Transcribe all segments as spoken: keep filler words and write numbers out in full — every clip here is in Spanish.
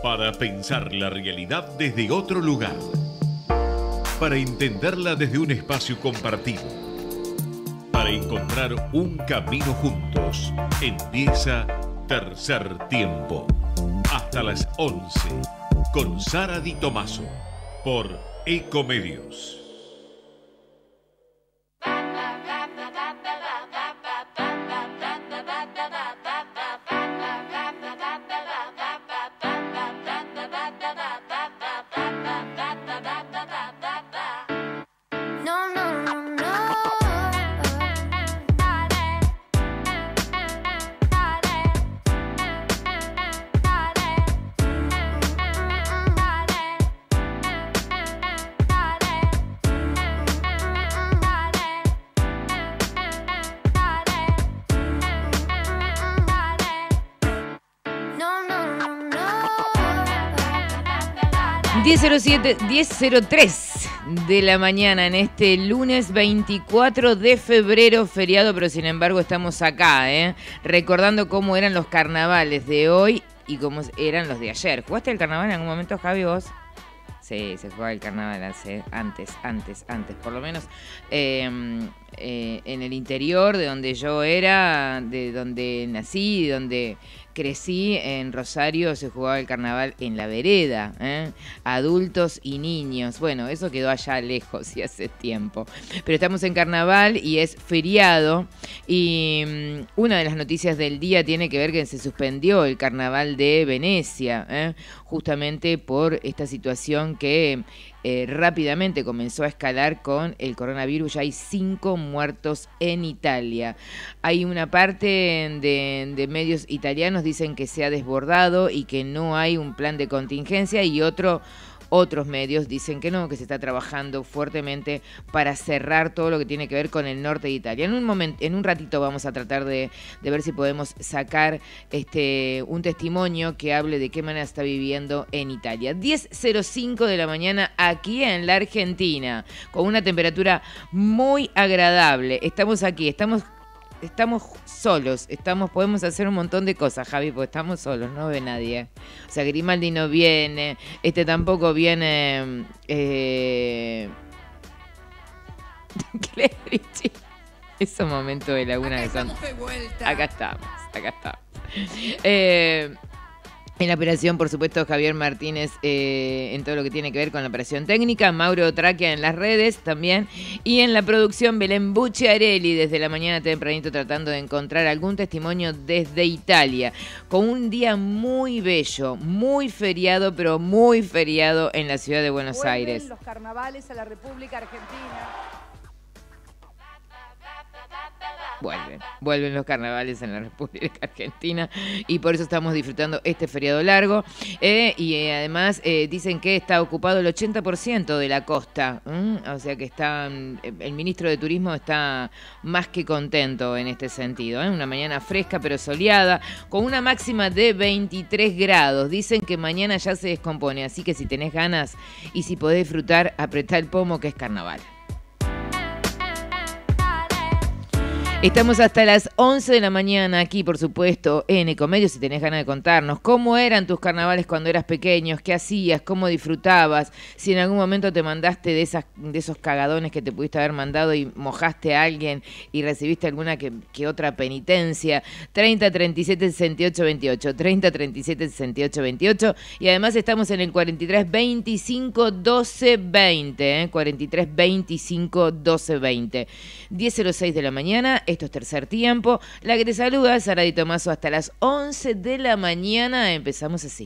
Para pensar la realidad desde otro lugar. Para entenderla desde un espacio compartido. Para encontrar un camino juntos. Empieza Tercer Tiempo. Hasta las once. Con Sara Di Tomaso. Por Ecomedios. diez cero tres de la mañana en este lunes veinticuatro de febrero, feriado, pero sin embargo estamos acá, ¿eh? Recordando cómo eran los carnavales de hoy y cómo eran los de ayer. ¿Jugaste el carnaval en algún momento, Javi, vos? Sí, se jugaba el carnaval hace, antes, antes, antes, por lo menos eh, eh, en el interior de donde yo era, de donde nací, de donde crecí, en Rosario se jugaba el carnaval en la vereda, ¿eh? Adultos y niños. Bueno, eso quedó allá lejos y hace tiempo. Pero estamos en carnaval y es feriado. Y um, una de las noticias del día tiene que ver que se suspendió el carnaval de Venecia, ¿eh? Justamente por esta situación que eh, rápidamente comenzó a escalar con el coronavirus. Ya hay cinco muertos en Italia. Hay una parte de, de medios italianos dicen que se ha desbordado y que no hay un plan de contingencia, y otro, otros medios dicen que no, que se está trabajando fuertemente para cerrar todo lo que tiene que ver con el norte de Italia. En un momento, en un ratito vamos a tratar de, de ver si podemos sacar este un testimonio que hable de qué manera está viviendo en Italia. diez cero cinco de la mañana aquí en la Argentina, con una temperatura muy agradable. Estamos aquí, estamos Estamos solos, estamos, podemos hacer un montón de cosas, Javi, porque estamos solos, no ve nadie. O sea, Grimaldi no viene, este tampoco viene. Eh... Clerici. Esos momentos de laguna que son. Acá estamos, acá estamos. Eh. En la operación, por supuesto, Javier Martínez eh, en todo lo que tiene que ver con la operación técnica, Mauro Traquia en las redes también, y en la producción Belén Bucciarelli desde la mañana tempranito tratando de encontrar algún testimonio desde Italia, con un día muy bello, muy feriado, pero muy feriado en la ciudad de Buenos Vuelven Aires. Los carnavales a la República Argentina. Vuelven, vuelven los carnavales en la República Argentina y por eso estamos disfrutando este feriado largo. Eh, y eh, además eh, dicen que está ocupado el ochenta por ciento de la costa. ¿Mm? O sea que está, el ministro de Turismo está más que contento en este sentido. ¿eh? Una mañana fresca pero soleada, con una máxima de veintitrés grados. Dicen que mañana ya se descompone, así que si tenés ganas y si podés disfrutar, apretá el pomo que es carnaval. Estamos hasta las once de la mañana aquí, por supuesto, en Ecomedios. Si tenés ganas de contarnos cómo eran tus carnavales cuando eras pequeños, qué hacías, cómo disfrutabas, si en algún momento te mandaste de esas de esos cagadones que te pudiste haber mandado y mojaste a alguien y recibiste alguna que, que otra penitencia. treinta, treinta y siete, sesenta y ocho, veintiocho. treinta, treinta y siete, sesenta y ocho, veintiocho. Y además estamos en el cuarenta y tres, veinticinco, doce, veinte. ¿eh? cuarenta y tres, veinticinco, doce, veinte. diez cero seis de la mañana. Esto es Tercer Tiempo. La que te saluda, Sara Di Tomaso, hasta las once de la mañana. Empezamos así.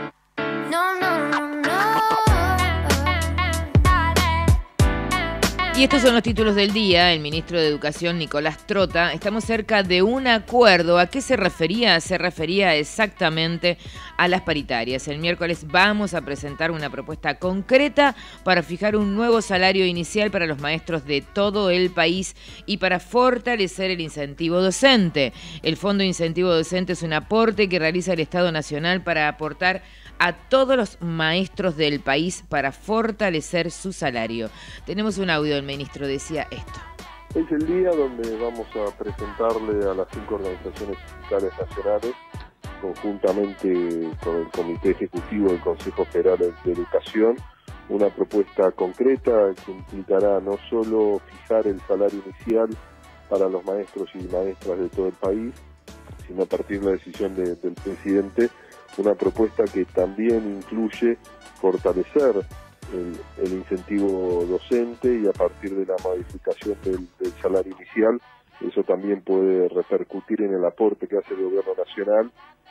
No, no, no, no. Y estos son los títulos del día. El ministro de Educación, Nicolás Trota, estamos cerca de un acuerdo. ¿A qué se refería? Se refería exactamente a las paritarias. El miércoles vamos a presentar una propuesta concreta para fijar un nuevo salario inicial para los maestros de todo el país y para fortalecer el incentivo docente. El Fondo Incentivo Docente es un aporte que realiza el Estado Nacional para aportar a todos los maestros del país para fortalecer su salario. Tenemos un audio, el ministro decía esto. Es el día donde vamos a presentarle a las cinco organizaciones sindicales nacionales, conjuntamente con el Comité Ejecutivo del Consejo Federal de Educación, una propuesta concreta que implicará no solo fijar el salario inicial para los maestros y maestras de todo el país, sino a partir de la decisión de, del presidente, una propuesta que también incluye fortalecer el, el incentivo docente y a partir de la modificación del, del salario inicial, eso también puede repercutir en el aporte que hace el gobierno nacional.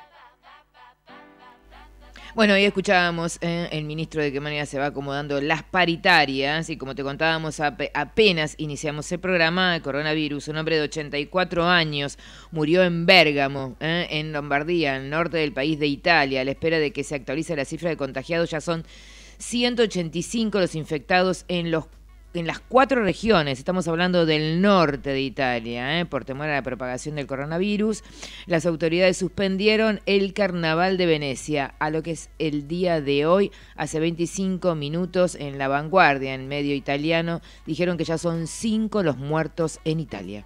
Bueno, ahí escuchábamos eh, el ministro de qué manera se va acomodando las paritarias y como te contábamos ap apenas iniciamos el programa, el coronavirus, un hombre de ochenta y cuatro años murió en Bérgamo, eh, en Lombardía, en el norte del país de Italia. A la espera de que se actualice la cifra de contagiados, ya son ciento ochenta y cinco los infectados en los en las cuatro regiones. Estamos hablando del norte de Italia, ¿eh? Por temor a la propagación del coronavirus. Las autoridades suspendieron el Carnaval de Venecia a lo que es el día de hoy. Hace veinticinco minutos en La Vanguardia, en medio italiano, dijeron que ya son cinco los muertos en Italia.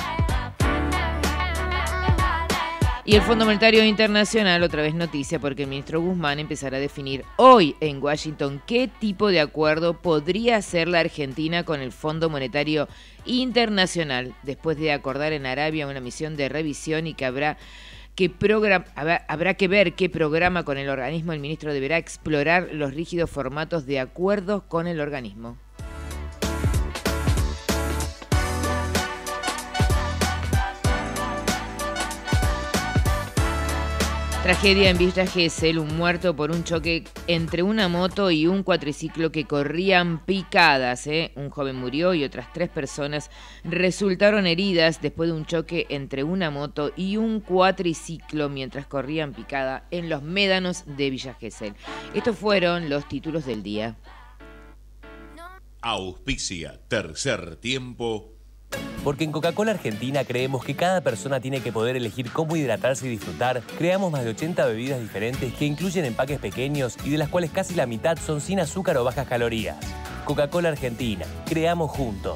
Y el Fondo Monetario Internacional, otra vez noticia, porque el ministro Guzmán empezará a definir hoy en Washington qué tipo de acuerdo podría hacer la Argentina con el Fondo Monetario Internacional, después de acordar en Arabia una misión de revisión y que habrá que, program- habrá que ver qué programa con el organismo. El ministro deberá explorar los rígidos formatos de acuerdos con el organismo. Tragedia en Villa Gesell, un muerto por un choque entre una moto y un cuatriciclo que corrían picadas. ¿eh? Un joven murió y otras tres personas resultaron heridas después de un choque entre una moto y un cuatriciclo mientras corrían picada en los médanos de Villa Gesell. Estos fueron los títulos del día. Auspicia Tercer Tiempo. Porque en Coca-Cola Argentina creemos que cada persona tiene que poder elegir cómo hidratarse y disfrutar. Creamos más de ochenta bebidas diferentes que incluyen empaques pequeños y de las cuales casi la mitad son sin azúcar o bajas calorías. Coca-Cola Argentina. Creamos juntos.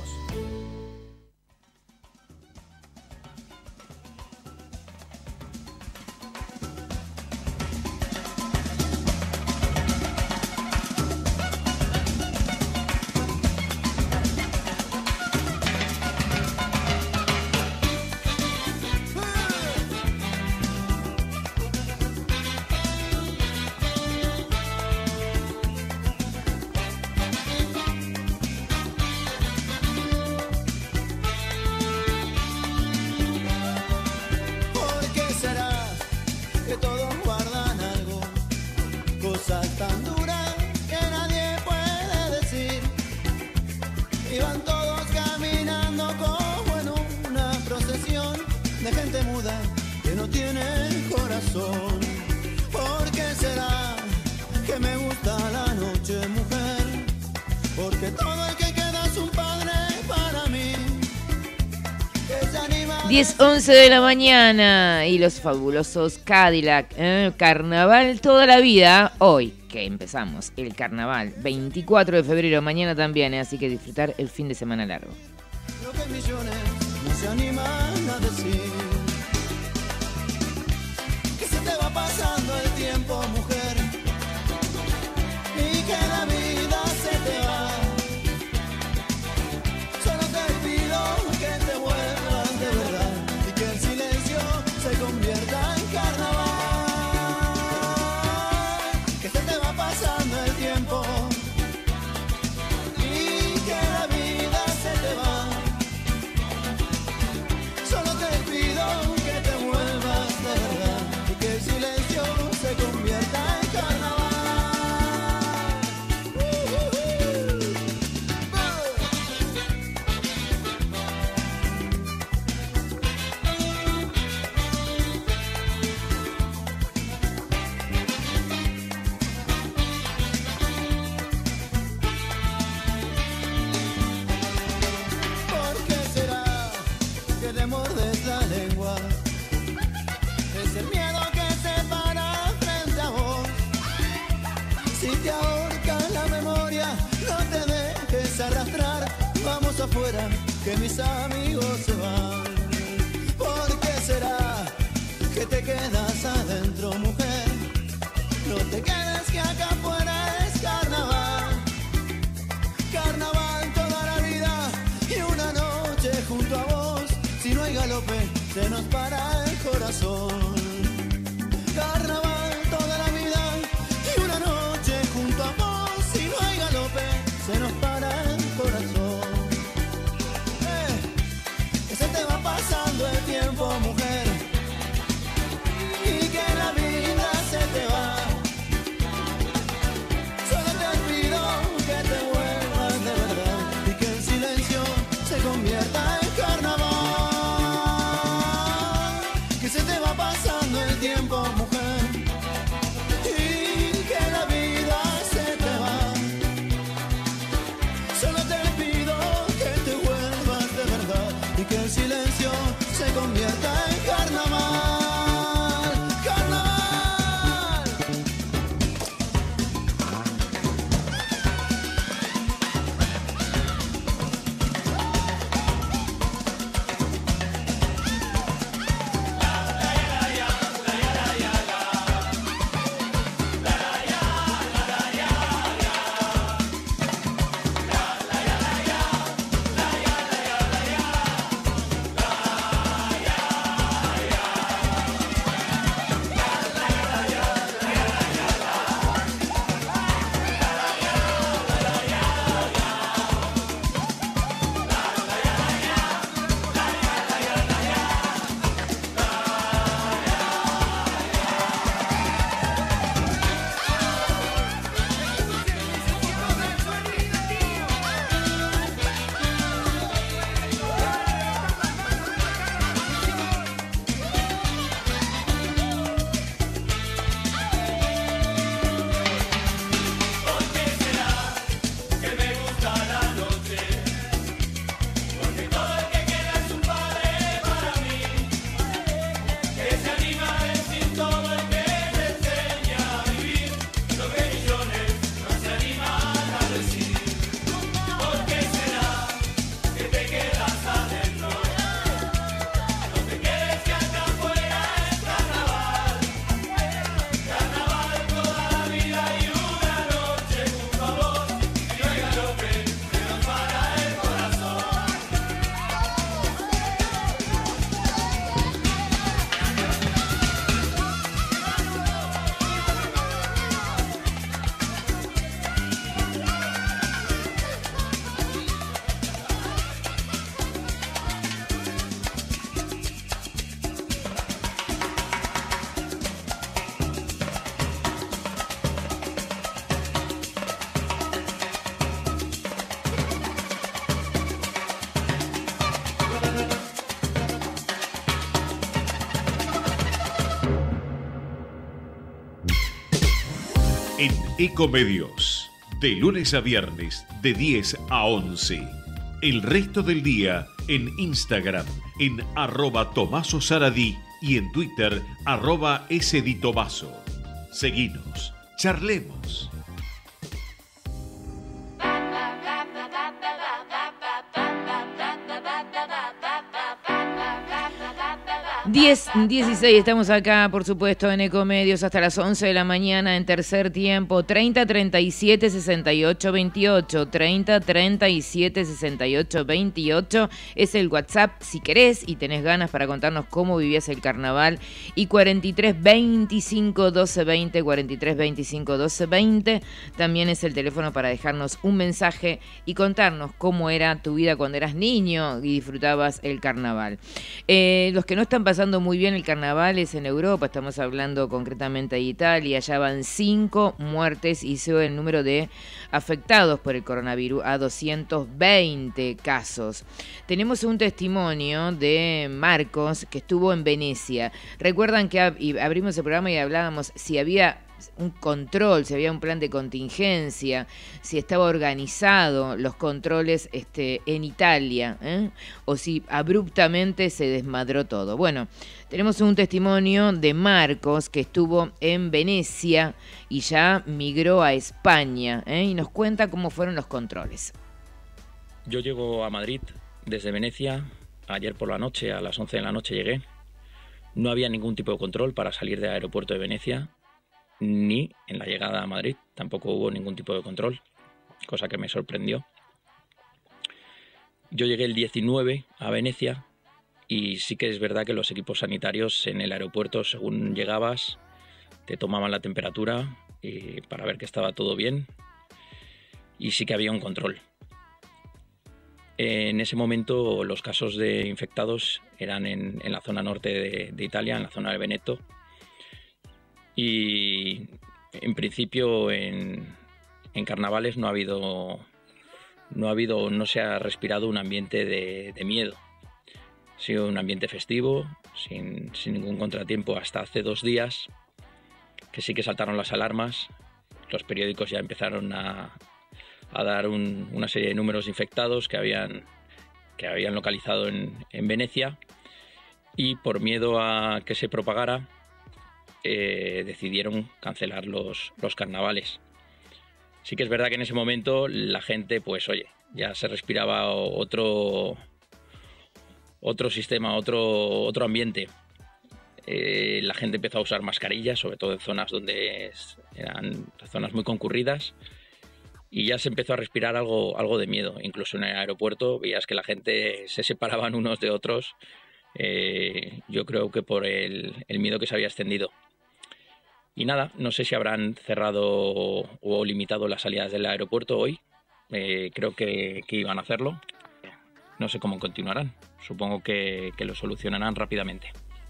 diez once de la mañana y los fabulosos Cadillac, ¿eh? Carnaval toda la vida, hoy que empezamos el carnaval, veinticuatro de febrero, mañana también, ¿eh? Así que disfrutar el fin de semana largo. Lo que millones no se animan a decir, que se te va pasando el tiempo, mujer, y que la vida se te va. Solo te pido que te vuelvas de verdad y que el silencio se convierta en carnaval. Que se te va pasando el tiempo y que la vida se te va. Solo te pido que te vuelvas de verdad y que el silencio se convierta en afuera que mis amigos se van. ¿Por qué será que te quedas adentro, mujer? No te quedes que acá afuera es carnaval. Carnaval toda la vida y una noche junto a vos. Si no hay galope se nos para el corazón. Carnaval toda la vida y una noche junto a vos. Si no hay galope se nos para el corazón. Eh, que se te va pasando el tiempo, mujer, y que la vida se te va. Solo te pido que te vuelvas de verdad y que el silencio se convierta en carnaval. Que se te va pasando el tiempo, mujer, y que la vida se te va. Solo te pido que te vuelvas de verdad y que el silencio se convierta en carnaval. Carnaval. En Ecomedios, de lunes a viernes, de diez a once. El resto del día en Instagram, en arroba Tomaso Saradí y en Twitter, arroba Sditomaso. Seguinos, charlemos. diez dieciséis, estamos acá, por supuesto, en Ecomedios hasta las once de la mañana en tercer tiempo. Treinta treinta y siete sesenta y ocho veintiocho, treinta treinta y siete sesenta y ocho veintiocho es el WhatsApp si querés y tenés ganas para contarnos cómo vivías el carnaval. Y cuarenta y tres veinticinco doce veinte, cuarenta y tres veinticinco doce veinte también es el teléfono para dejarnos un mensaje y contarnos cómo era tu vida cuando eras niño y disfrutabas el carnaval. Eh, los que no están pasando muy bien el carnaval es en Europa, estamos hablando concretamente de Italia. Ya van cinco muertes y sube el número de afectados por el coronavirus a doscientos veinte casos. Tenemos un testimonio de Marcos que estuvo en Venecia. Recuerdan que ab- abrimos el programa y hablábamos si había un control, si había un plan de contingencia, si estaba organizado los controles este, en Italia, ¿eh? o si abruptamente se desmadró todo. Bueno, tenemos un testimonio de Marcos que estuvo en Venecia y ya migró a España, ¿eh? y nos cuenta cómo fueron los controles. Yo llego a Madrid desde Venecia, ayer por la noche, a las once de la noche llegué. No había ningún tipo de control para salir del aeropuerto de Venecia, ni en la llegada a Madrid, tampoco hubo ningún tipo de control, cosa que me sorprendió. Yo llegué el diecinueve a Venecia y sí que es verdad que los equipos sanitarios en el aeropuerto, según llegabas, te tomaban la temperatura y para ver que estaba todo bien, y sí que había un control. En ese momento los casos de infectados eran en, en la zona norte de, de Italia, en la zona de Veneto, y en principio en, en carnavales no ha habido, no ha habido, no se ha respirado un ambiente de, de miedo. Ha sido un ambiente festivo, sin, sin ningún contratiempo hasta hace dos días, que sí que saltaron las alarmas. Los periódicos ya empezaron a, a dar un, una serie de números infectados que habían, que habían localizado en, en Venecia, y por miedo a que se propagara eh, decidieron cancelar los, los carnavales. Sí que es verdad que en ese momento la gente, pues oye, ya se respiraba otro, otro sistema, otro, otro ambiente. Eh, la gente empezó a usar mascarillas, sobre todo en zonas donde eran zonas muy concurridas, y ya se empezó a respirar algo, algo de miedo. Incluso en el aeropuerto veías que la gente se separaban unos de otros, eh, yo creo que por el, el miedo que se había extendido. Y nada, no sé si habrán cerrado o limitado las salidas del aeropuerto hoy, eh, creo que, que iban a hacerlo. No sé cómo continuarán, supongo que, que lo solucionarán rápidamente.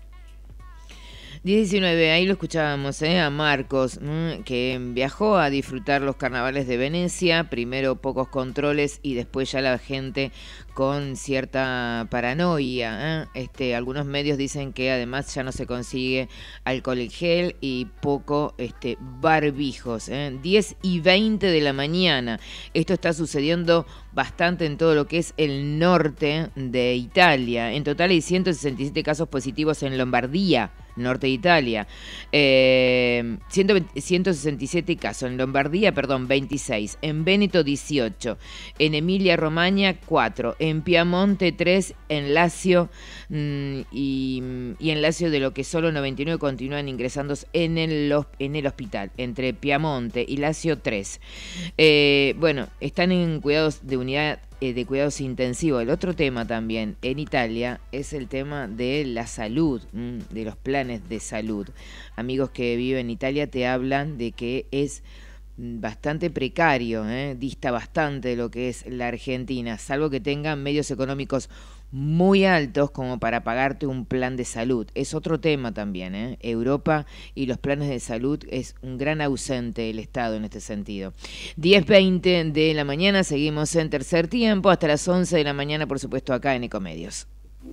diez diecinueve, ahí lo escuchábamos, ¿eh? A Marcos, mmm, que viajó a disfrutar los carnavales de Venecia, primero pocos controles y después ya la gente con cierta paranoia, ¿eh? Este, algunos medios dicen que además ya no se consigue alcohol en gel y poco este, barbijos, ¿eh? diez y veinte de la mañana, esto está sucediendo bastante en todo lo que es el norte de Italia. En total hay ciento sesenta y siete casos positivos en Lombardía, norte de Italia. Eh, ciento sesenta y siete casos en Lombardía, perdón, veintiséis. En Véneto, dieciocho. En Emilia-Romagna, cuatro. En Piamonte, tres. En Lazio mmm, y, y en Lazio, de lo que solo noventa y nueve continúan ingresando en el, en el hospital. Entre Piamonte y Lazio, tres. Eh, bueno, están en cuidados de unidad de cuidados intensivos. El otro tema también en Italia es el tema de la salud, de los planes de salud. Amigos que viven en Italia te hablan de que es bastante precario, ¿eh? Dista bastante de lo que es la Argentina, salvo que tengan medios económicos muy altos como para pagarte un plan de salud. Es otro tema también, ¿eh? Europa y los planes de salud es un gran ausente del Estado en este sentido. diez veinte de la mañana, seguimos en tercer tiempo, hasta las once de la mañana, por supuesto, acá en Ecomedios.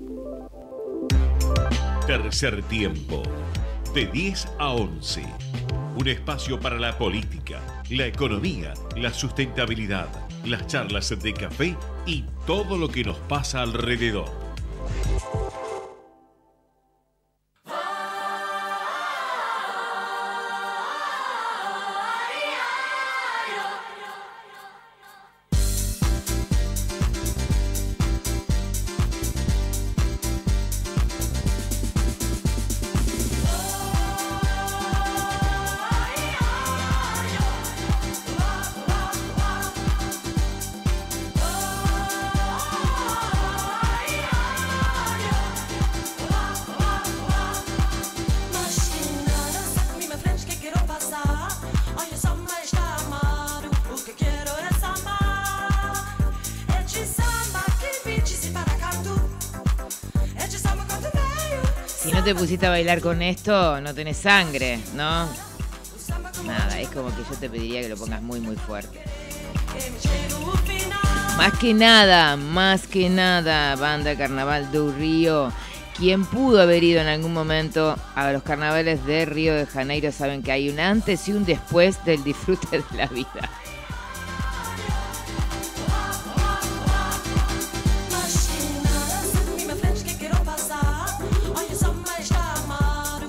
Tercer tiempo, de diez a once. Un espacio para la política, la economía, la sustentabilidad, las charlas de café y todo lo que nos pasa alrededor. No te pusiste a bailar con esto, no tenés sangre, ¿no? Nada, es como que yo te pediría que lo pongas muy, muy fuerte. Más que nada, más que nada, Banda Carnaval do Río. Quien pudo haber ido en algún momento a los carnavales de Río de Janeiro saben que hay un antes y un después del disfrute de la vida.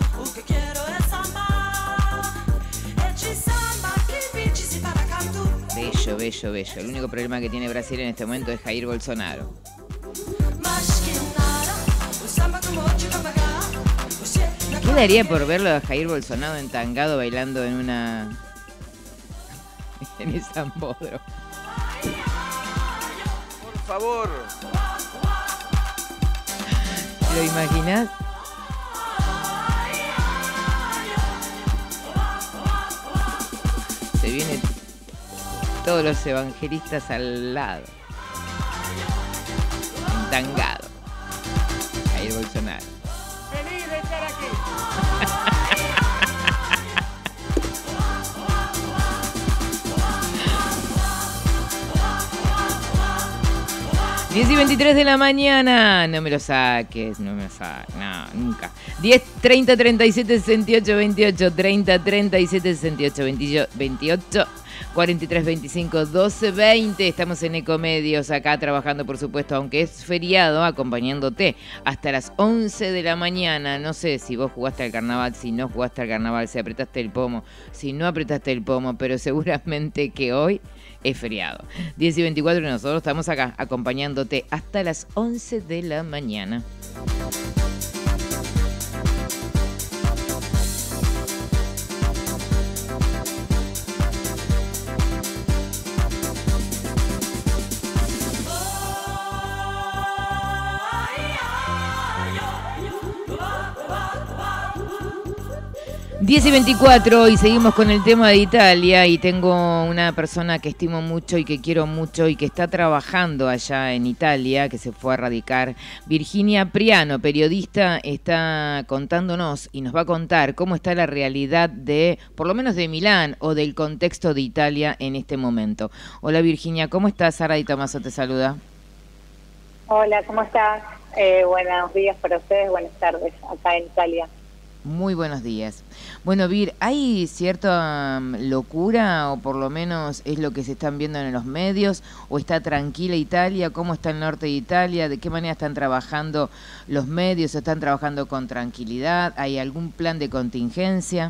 Ci samba che vinci si para canto. Bello, bello, bello. El único problema que tiene Brasil en este momento es Jair Bolsonaro. ¿Qué daría por verlo a Jair Bolsonaro entangado bailando en una... en el Zambódromo? Por favor. ¿Lo imaginás? Se vienen todos los evangelistas al lado. Entangado. Jair Bolsonaro. Feliz de estar aquí. diez y veintitrés de la mañana. No me lo saques, no me lo saques. No, nunca. diez, treinta, treinta y siete, sesenta y ocho, veintiocho. treinta, treinta y siete, sesenta y ocho, veintiocho. cuarenta y tres, veinticinco, doce, veinte. Estamos en Ecomedios acá trabajando, por supuesto, aunque es feriado, acompañándote hasta las once de la mañana. No sé si vos jugaste al carnaval, si no jugaste al carnaval, si apretaste el pomo, si no apretaste el pomo, pero seguramente que hoy es feriado. diez y veinticuatro y nosotros estamos acá acompañándote hasta las once de la mañana. diez y veinticuatro y seguimos con el tema de Italia y tengo una persona que estimo mucho y que quiero mucho y que está trabajando allá en Italia, que se fue a radicar. Virginia Priano, periodista, está contándonos y nos va a contar cómo está la realidad de, por lo menos de Milán o del contexto de Italia en este momento. Hola Virginia, ¿cómo estás? Sara Di Tomaso te saluda. Hola, ¿cómo estás? Eh, buenos días para ustedes, buenas tardes acá en Italia. Muy buenos días. Bueno, Vir, ¿hay cierta um, locura o por lo menos es lo que se están viendo en los medios? ¿O está tranquila Italia? ¿Cómo está el norte de Italia? ¿De qué manera están trabajando los medios? ¿Están trabajando con tranquilidad? ¿Hay algún plan de contingencia?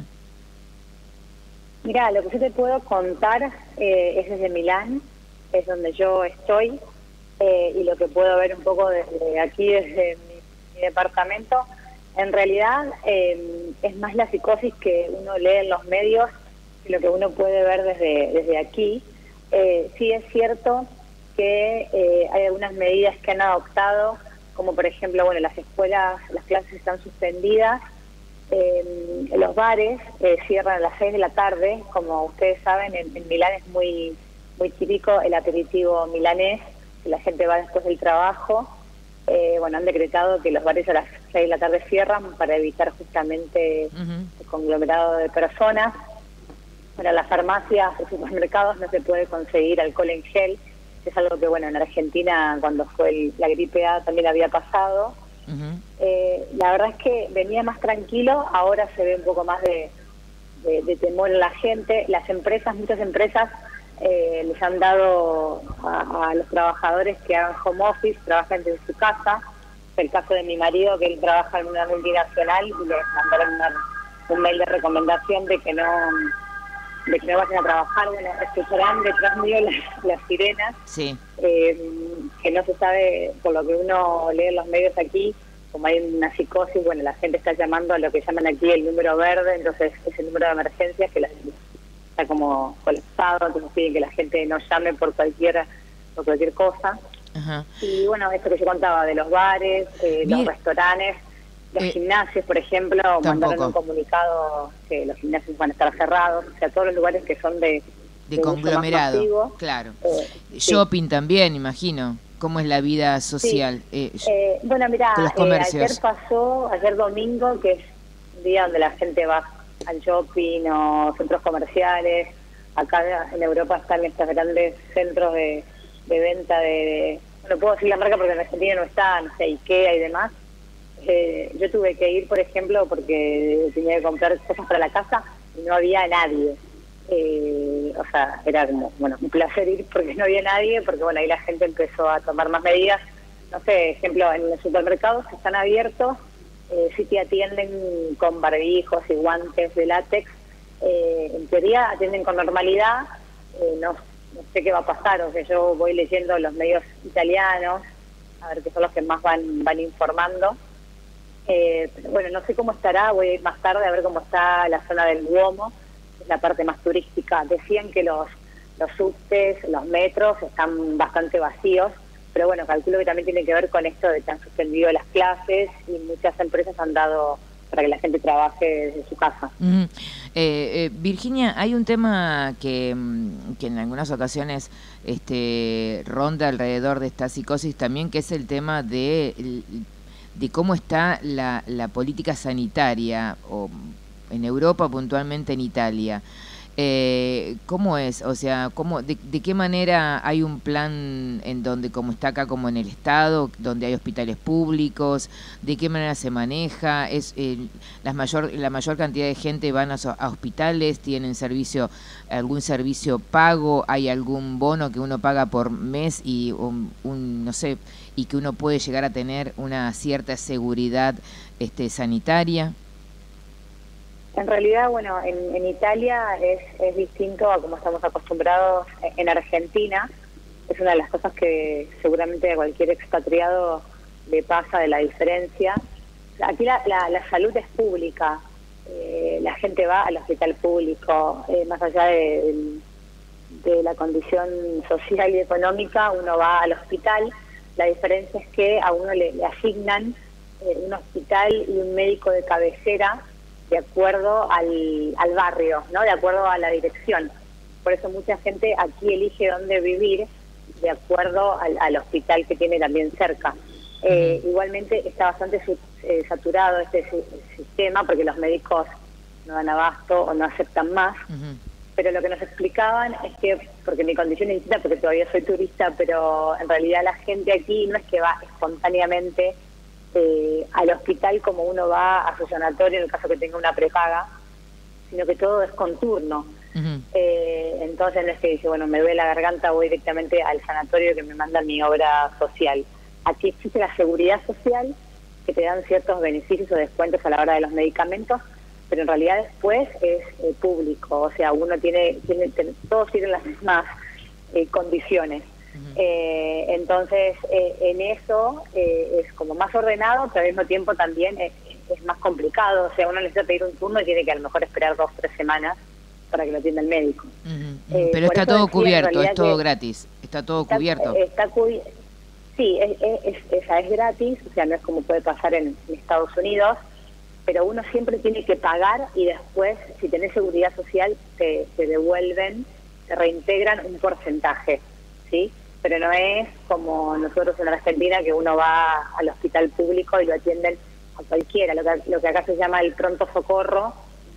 Mira, lo que yo te puedo contar eh, es desde Milán, es donde yo estoy, eh, y lo que puedo ver un poco desde aquí, desde mi, mi departamento. En realidad eh, es más la psicosis que uno lee en los medios que lo que uno puede ver desde, desde aquí. Eh, sí es cierto que eh, hay algunas medidas que han adoptado, como por ejemplo, bueno, las escuelas, las clases están suspendidas, eh, los bares eh, cierran a las seis de la tarde, como ustedes saben, en, en Milán es muy, muy típico el aperitivo milanés, que la gente va después del trabajo. Eh, bueno, han decretado que los bares a las seis de la tarde cierran para evitar justamente uh-huh. el conglomerado de personas. Para las farmacias, los supermercados no se puede conseguir alcohol en gel, que es algo que, bueno, en Argentina cuando fue el, la gripe A también había pasado. Uh-huh. Eh, la verdad es que venía más tranquilo, ahora se ve un poco más de, de, de temor en la gente. Las empresas, muchas empresas, Eh, les han dado a, a los trabajadores que hagan home office, trabajan desde su casa. Es el caso de mi marido, que él trabaja en una multinacional, y les mandaron una, un mail de recomendación de que no de que no vayan a trabajar. Bueno, escucharán detrás mío las, las sirenas, sí. eh, que no se sabe, por lo que uno lee en los medios aquí, como hay una psicosis, bueno, la gente está llamando a lo que llaman aquí el número verde, entonces es el número de emergencias que la está como colapsado, entonces piden que la gente no llame por cualquier por cualquier cosa. Ajá. Y bueno, esto que yo contaba de los bares, eh, los restaurantes, los eh, gimnasios, por ejemplo, tampoco. Mandaron un comunicado que los gimnasios van a estar cerrados, o sea, todos los lugares que son de... De, de conglomerado, masivo, claro. Eh, Shopping sí. También, imagino. ¿Cómo es la vida social? Sí. Eh, eh, bueno, mira, eh, ayer pasó, ayer domingo, que es un día donde la gente va al shopping o centros comerciales. Acá en Europa están estos grandes centros de, de venta de... No puedo decir la marca porque en Argentina no está, no sé, IKEA y demás. Eh, yo tuve que ir, por ejemplo, porque tenía que comprar cosas para la casa y no había nadie. Eh, o sea, era como, bueno, un placer ir porque no había nadie, porque bueno, ahí la gente empezó a tomar más medidas. No sé, ejemplo, en los supermercados que están abiertos, Eh, sí te atienden con barbijos y guantes de látex, eh, en teoría atienden con normalidad, eh, no no sé qué va a pasar, o sea, yo voy leyendo los medios italianos, a ver qué son los que más van, van informando. Eh, pero bueno, no sé cómo estará, voy a ir más tarde a ver cómo está la zona del Duomo, que es la parte más turística. Decían que los, los subtes, los metros están bastante vacíos, pero bueno, calculo que también tiene que ver con esto de que han suspendido las clases y muchas empresas han dado para que la gente trabaje desde su casa. Uh-huh. eh, eh, Virginia, hay un tema que, que en algunas ocasiones este, ronda alrededor de esta psicosis también, que es el tema de... El, de cómo está la, la política sanitaria o en Europa, puntualmente en Italia. Eh, ¿Cómo es? O sea, ¿cómo, de, ¿de qué manera hay un plan en donde, como está acá, como en el Estado, donde hay hospitales públicos? ¿De qué manera se maneja? ¿Es eh, la mayor la mayor cantidad de gente van a, a hospitales? ¿Tienen servicio algún servicio pago? ¿Hay algún bono que uno paga por mes y un, un no sé y que uno puede llegar a tener una cierta seguridad este, sanitaria? En realidad, bueno, en, en Italia es, es distinto a como estamos acostumbrados en Argentina. Es una de las cosas que seguramente a cualquier expatriado le pasa de la diferencia. Aquí la, la, la salud es pública, eh, la gente va al hospital público, eh, más allá de, de, de la condición social y económica, uno va al hospital. La diferencia es que a uno le, le asignan eh, un hospital y un médico de cabecera de acuerdo al, al barrio, ¿no? De acuerdo a la dirección. Por eso mucha gente aquí elige dónde vivir de acuerdo al, al hospital que tiene también cerca. Eh, uh-huh. Igualmente está bastante su, eh, saturado este su, sistema porque los médicos no dan abasto o no aceptan más. Uh-huh. Pero lo que nos explicaban es que, porque mi condición es distinta, porque todavía soy turista, pero en realidad la gente aquí no es que va espontáneamente Eh, al hospital como uno va a su sanatorio en el caso que tenga una prepaga, sino que todo es con turno. Uh-huh. eh, entonces no es que dice, bueno, me duele la garganta, voy directamente al sanatorio que me manda mi obra social. Aquí existe la seguridad social, que te dan ciertos beneficios o descuentos a la hora de los medicamentos, pero en realidad después es eh, público, o sea, uno tiene, tiene, tiene todos tienen las mismas eh, condiciones. Uh-huh. Eh, entonces, eh, en eso eh, es como más ordenado, pero al mismo tiempo también es, es más complicado. O sea, uno necesita pedir un turno y tiene que a lo mejor esperar dos o tres semanas para que lo atienda el médico. Uh-huh. Eh, pero está todo cubierto, es todo gratis. Está todo está, cubierto. Está cubi- sí, es, es, es, esa es gratis, o sea, no es como puede pasar en, en Estados Unidos, pero uno siempre tiene que pagar y después, si tenés seguridad social, te, te devuelven, te reintegran un porcentaje, ¿sí? Pero no es como nosotros en Argentina, que uno va al hospital público y lo atienden a cualquiera, lo que, lo que acá se llama el pronto socorro.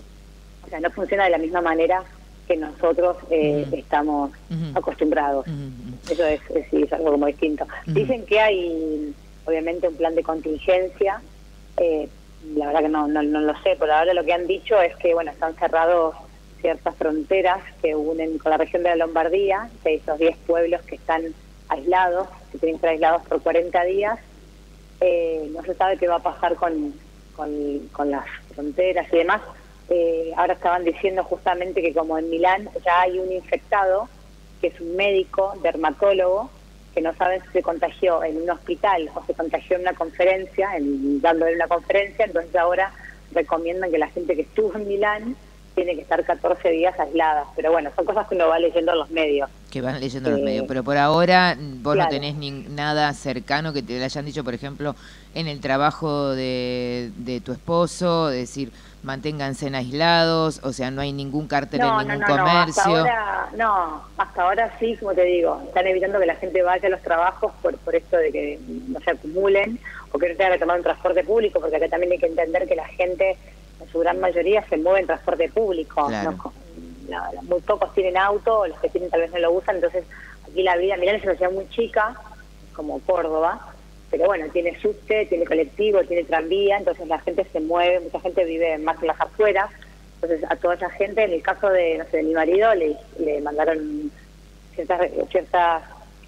O sea, no funciona de la misma manera que nosotros eh, uh-huh. estamos uh-huh. acostumbrados. Uh-huh. Eso es, es, sí, es algo como distinto. Uh-huh. Dicen que hay, obviamente, un plan de contingencia. Eh, la verdad que no, no, no lo sé, por ahora lo que han dicho es que, bueno, están cerrados ciertas fronteras que unen con la región de la Lombardía, que hay esos diez pueblos que están aislados, que tienen que estar aislados por cuarenta días. Eh, no se sabe qué va a pasar con, con, con las fronteras y demás. Eh, ahora estaban diciendo justamente que como en Milán ya hay un infectado, que es un médico, dermatólogo, que no saben si se contagió en un hospital o se contagió en una conferencia, en, dándole una conferencia, entonces ahora recomiendan que la gente que estuvo en Milán tiene que estar catorce días aisladas. Pero bueno, son cosas que uno va leyendo en los medios. Que van leyendo en eh, los medios. Pero por ahora vos claro. no tenés ni nada cercano que te hayan dicho, por ejemplo, en el trabajo de, de tu esposo, es decir, manténganse aislados, o sea, no hay ningún cartel no, en ningún no, no, comercio. No, hasta ahora, no, hasta ahora sí, como te digo, están evitando que la gente vaya a los trabajos por, por esto de que no se acumulen o que no tengan que tomar un transporte público, porque acá también hay que entender que la gente, en su gran mayoría, se mueve en transporte público. Claro. ¿no? La, la, muy pocos tienen auto, los que tienen tal vez no lo usan, entonces aquí la vida, Milán es una ciudad muy chica, como Córdoba, pero bueno, tiene subte, tiene colectivo, tiene tranvía, entonces la gente se mueve, mucha gente vive más en las afueras, entonces a toda esa gente, en el caso de, no sé, de mi marido, le, le mandaron ciertas, ciertas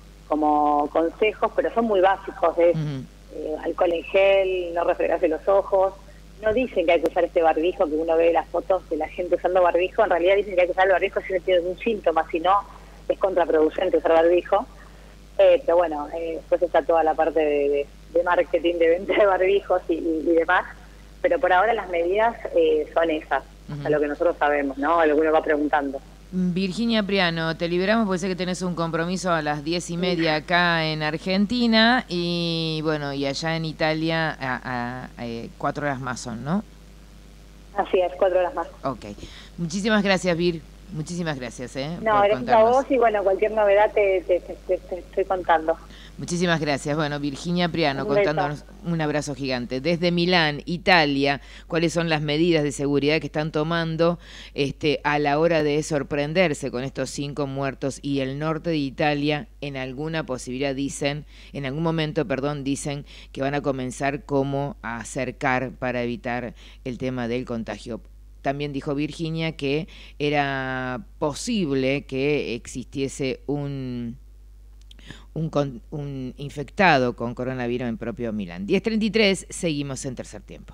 como consejos, pero son muy básicos, es uh-huh. eh, alcohol en gel, no refregarse los ojos. No dicen que hay que usar este barbijo, que uno ve las fotos de la gente usando barbijo, en realidad dicen que hay que usar el barbijo si no tiene ningún síntoma, si no, es contraproducente usar barbijo. Eh, pero bueno, eh, después está toda la parte de, de, de marketing, de venta de barbijos y, y, y demás. Pero por ahora las medidas eh, son esas, uh-huh. a lo que nosotros sabemos, ¿no? A lo que uno va preguntando. Virginia Priano, te liberamos porque sé que tenés un compromiso a las diez y media acá en Argentina y bueno, y allá en Italia a, a, a, a cuatro horas más son, ¿no? Así es, cuatro horas más. Ok. Muchísimas gracias, Vir. Muchísimas gracias, ¿eh? No, gracias contarnos. A vos y bueno, cualquier novedad te, te, te, te, te estoy contando. Muchísimas gracias. Bueno, Virginia Priano un contándonos beso. Un abrazo gigante. Desde Milán, Italia, cuáles son las medidas de seguridad que están tomando este, a la hora de sorprenderse con estos cinco muertos y el norte de Italia en alguna posibilidad dicen, en algún momento, perdón, dicen que van a comenzar como a acercar para evitar el tema del contagio. También dijo Virginia que era posible que existiese un, un, un infectado con coronavirus en propio Milán. diez treinta y tres, seguimos en tercer tiempo.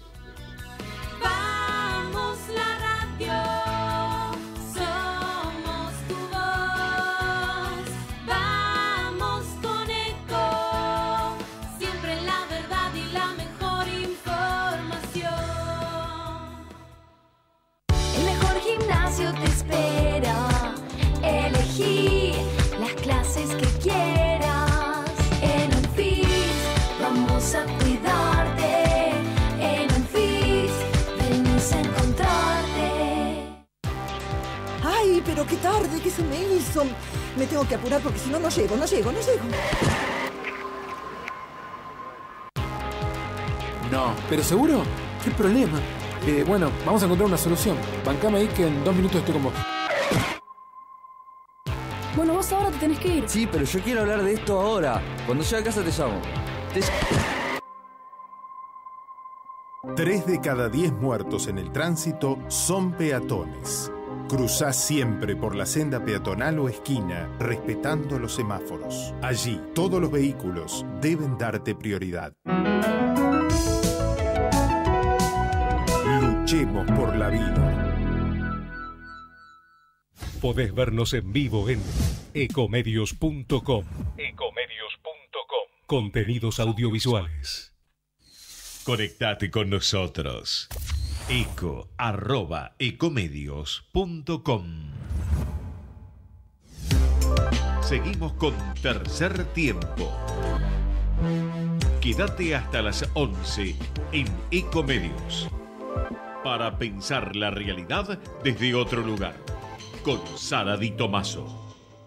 Vamos la radio, somos tu voz, vamos con Eco, siempre la verdad y la mejor información. El mejor gimnasio te espera, elegí las clases que quieras. En Unfit vamos a cuidarte, en Unfit venimos a encontrarte. Ay, pero qué tarde, ¿qué se me hizo? Me tengo que apurar porque si no, no llego, no llego, no llego. No, ¿pero seguro? ¿Qué problema? Eh, bueno, vamos a encontrar una solución. Bancame ahí que en dos minutos estoy con vos. Bueno, vos ahora te tenés que ir. Sí, pero yo quiero hablar de esto ahora. Cuando llegue a casa te llamo. Te... Tres de cada diez muertos en el tránsito son peatones. Cruzá siempre por la senda peatonal o esquina, respetando los semáforos. Allí, todos los vehículos deben darte prioridad. Luchemos por la vida. Podés vernos en vivo en ecomedios punto com. ecomedios punto com. Contenidos audiovisuales. Conectate con nosotros. eco arroba ecomedios punto com. Seguimos con Tercer Tiempo. Quédate hasta las once en Ecomedios para pensar la realidad desde otro lugar. Con Sara Di Tomaso.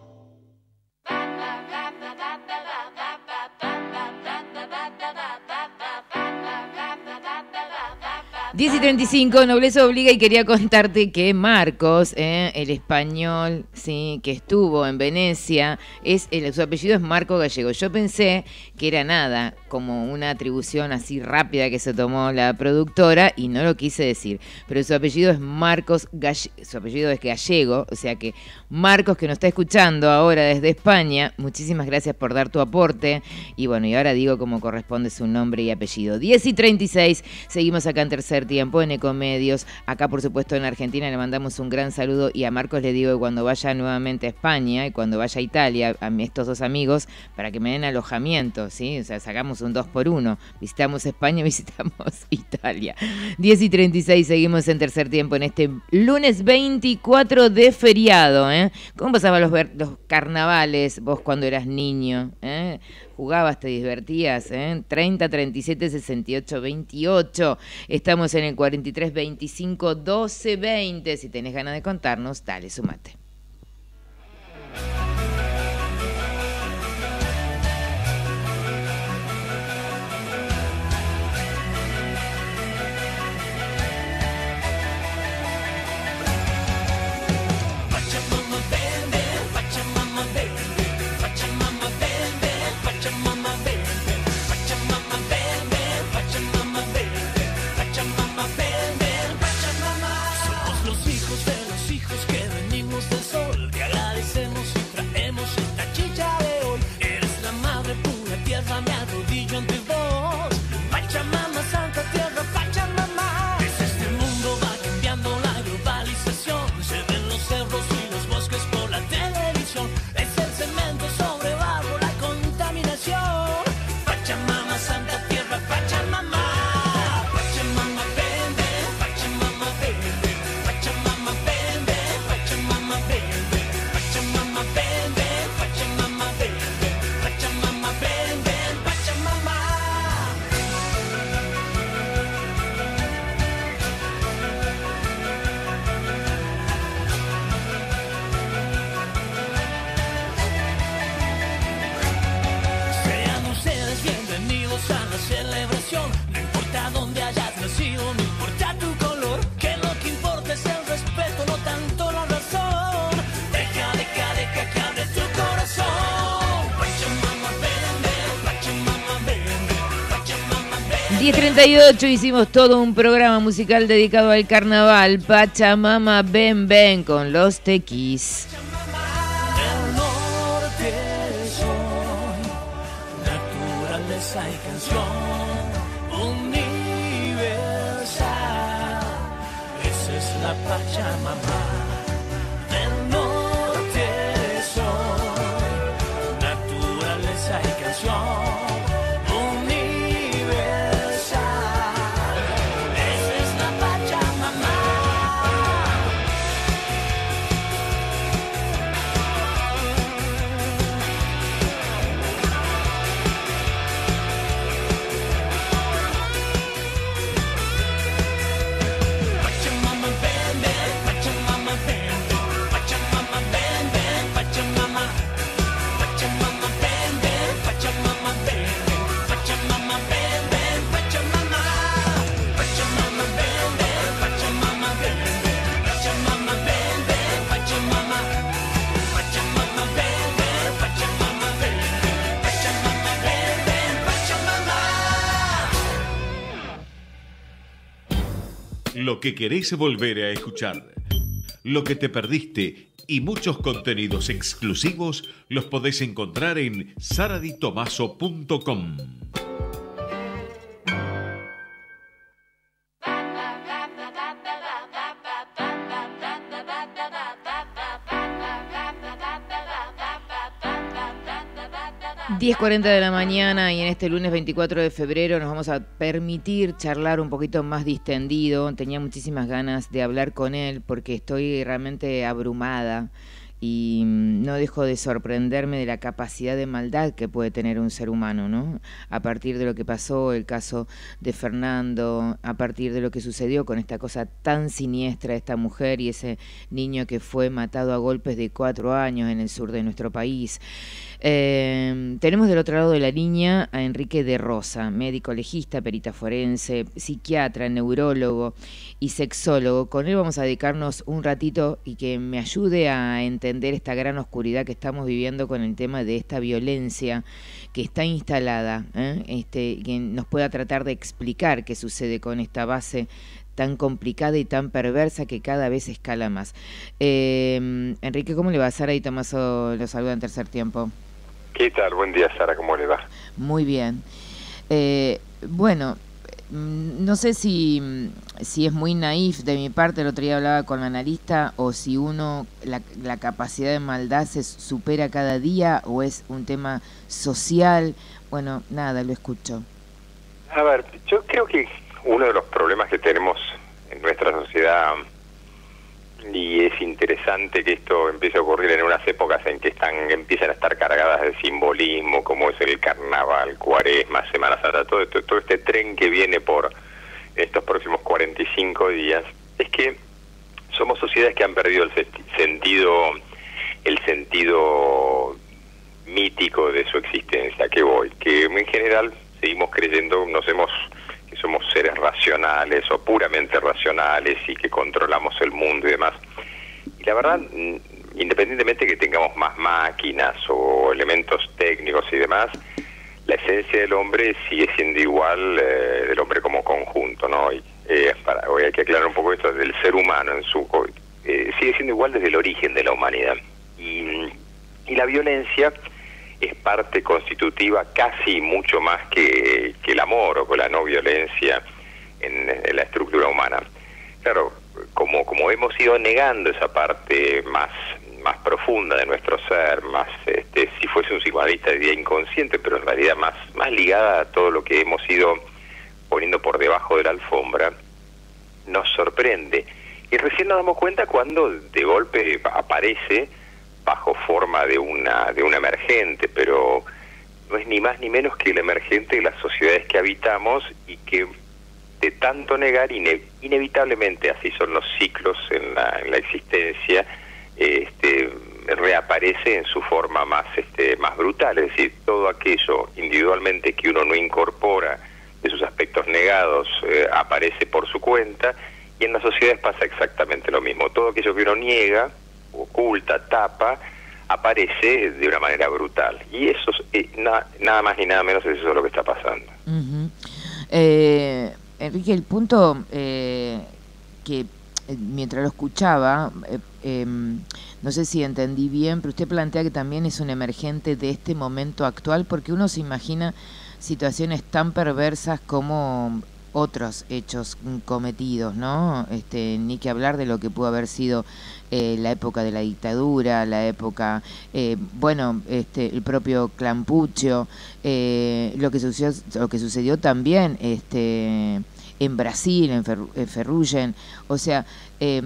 diez y treinta y cinco, Nobleza Obliga, y quería contarte que Marcos, eh, el español, sí, que estuvo en Venecia, es el, su apellido es Marco Gallego. Yo pensé que era nada, como una atribución así rápida que se tomó la productora y no lo quise decir. Pero su apellido es Marcos Gallego, su apellido es Gallego, o sea que Marcos, que nos está escuchando ahora desde España, muchísimas gracias por dar tu aporte. Y bueno, y ahora digo como corresponde su nombre y apellido. diez y treinta y seis, seguimos acá en Tercer Tiempo en Ecomedios. Acá, por supuesto, en Argentina le mandamos un gran saludo y a Marcos le digo que cuando vaya nuevamente a España y cuando vaya a Italia, a estos dos amigos, para que me den alojamiento, ¿sí? O sea, sacamos un dos por uno. Visitamos España, visitamos Italia. diez y treinta y seis, seguimos en Tercer Tiempo en este lunes veinticuatro de feriado, ¿eh? ¿Cómo pasaban los, ver, los carnavales vos cuando eras niño? ¿Eh? Jugabas, te divertías, ¿eh? treinta, treinta y siete, sesenta y ocho, veintiocho. Estamos en el cuarenta y tres, veinticinco, doce, veinte. Si tenés ganas de contarnos, dale, sumate. Somos los hijos de los hijos que venimos de diez treinta y ocho hicimos todo un programa musical dedicado al carnaval. Pachamama, ven, ven, con los Tequis. Naturaleza y canción universal, esa es la Pachamama. Del norte soy, naturaleza y canción. Lo que querés volver a escuchar, lo que te perdiste y muchos contenidos exclusivos los podés encontrar en saraditomaso punto com. diez cuarenta de la mañana y en este lunes veinticuatro de febrero nos vamos a permitir charlar un poquito más distendido. Tenía muchísimas ganas de hablar con él porque estoy realmente abrumada y no dejo de sorprenderme de la capacidad de maldad que puede tener un ser humano, ¿no? A partir de lo que pasó, el caso de Fernando, a partir de lo que sucedió con esta cosa tan siniestra de esta mujer y ese niño que fue matado a golpes de cuatro años en el sur de nuestro país. Eh, tenemos del otro lado de la línea a Enrique de Rosa, médico legista, perita forense, psiquiatra, neurólogo y sexólogo. Con él vamos a dedicarnos un ratito y que me ayude a entender esta gran oscuridad que estamos viviendo con el tema de esta violencia que está instalada, ¿eh? este, que nos pueda tratar de explicar qué sucede con esta base tan complicada y tan perversa que cada vez escala más. Eh, Enrique, ¿cómo le va? Sara y Tomaso lo saluda en Tercer Tiempo. ¿Qué tal? Buen día, Sara, ¿cómo le va? Muy bien. Eh, bueno, no sé si, si es muy naif de mi parte, el otro día hablaba con la analista, o si uno, la, la capacidad de maldad se supera cada día, o es un tema social. Bueno, nada, lo escucho. A ver, yo creo que uno de los problemas que tenemos en nuestra sociedad, y es interesante que esto empiece a ocurrir en unas épocas en que están empiezan a estar cargadas de simbolismo, como es el carnaval, Cuaresma, Semana Santa, todo, esto, todo este tren que viene por estos próximos cuarenta y cinco días, es que somos sociedades que han perdido el sentido, el sentido mítico de su existencia, que voy, que en general seguimos creyendo, nos hemos que somos seres racionales o puramente racionales y que controlamos el mundo y demás. Y la verdad, independientemente que tengamos más máquinas o elementos técnicos y demás, la esencia del hombre sigue siendo igual, eh, del hombre como conjunto, ¿no? Y, eh, para, hoy hay que aclarar un poco esto del ser humano en su eh, sigue siendo igual desde el origen de la humanidad. Y, y la violencia es parte constitutiva casi mucho más que, que el amor o que la no violencia en, en la estructura humana. Claro, como, como hemos ido negando esa parte más, más profunda de nuestro ser, más este, si fuese un psicoanalista diría inconsciente, pero en realidad más, más ligada a todo lo que hemos ido poniendo por debajo de la alfombra, nos sorprende. Y recién nos damos cuenta cuando de golpe aparece bajo forma de una de un emergente, pero no es ni más ni menos que el emergente de las sociedades que habitamos y que de tanto negar, ine, inevitablemente así son los ciclos en la, en la existencia, este, reaparece en su forma más, este, más brutal, es decir, todo aquello individualmente que uno no incorpora de sus aspectos negados eh, aparece por su cuenta, y en las sociedades pasa exactamente lo mismo, todo aquello que uno niega, oculta, tapa, aparece de una manera brutal. Y eso, eh, na, nada más ni nada menos, eso es lo que está pasando. Uh-huh. Eh, Enrique, el punto eh, que eh, mientras lo escuchaba, eh, eh, no sé si entendí bien, pero usted plantea que también es un emergente de este momento actual, porque uno se imagina situaciones tan perversas como otros hechos cometidos, ¿no? Este, ni que hablar de lo que pudo haber sido eh, la época de la dictadura, la época, eh, bueno, este, el propio Clan Puccio, eh, lo que sucedió, lo que sucedió también, este, en Brasil, en, Fer, en Ferrugem, o sea, eh,